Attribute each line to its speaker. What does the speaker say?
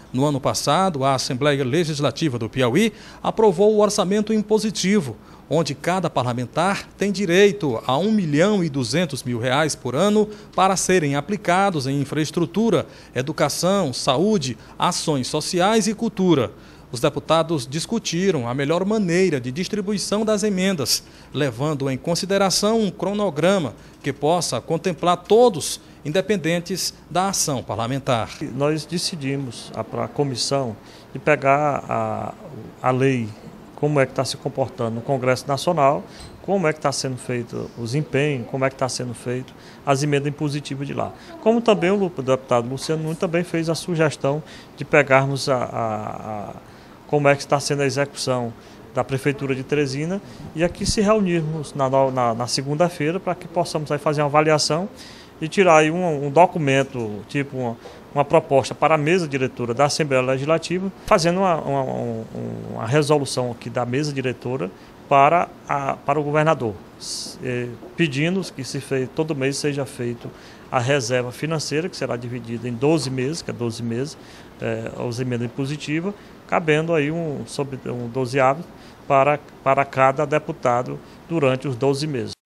Speaker 1: No ano passado, a Assembleia Legislativa do Piauí aprovou o orçamento impositivo, onde cada parlamentar tem direito a R$ 1.200.000 por ano para serem aplicados em infraestrutura, educação, saúde, ações sociais e cultura. Os deputados discutiram a melhor maneira de distribuição das emendas, levando em consideração um cronograma que possa contemplar todos, independentes da ação parlamentar.
Speaker 2: Nós decidimos, para a comissão, de pegar a lei, como é que está se comportando no Congresso Nacional, como é que está sendo feito os empenhos, como é que está sendo feito as emendas impositivas de lá. Como também o deputado Luciano Nunes também fez a sugestão de pegarmos como é que está sendo a execução da Prefeitura de Teresina e aqui se reunirmos na segunda-feira para que possamos aí fazer uma avaliação e tirar aí um documento, tipo uma proposta para a mesa diretora da Assembleia Legislativa, fazendo uma resolução aqui da mesa diretora para o governador, pedindo que todo mês seja feito a reserva financeira, que será dividida em 12 meses, que é 12 meses, as emendas impositivas, cabendo aí sobre um 12º para cada deputado durante os 12 meses.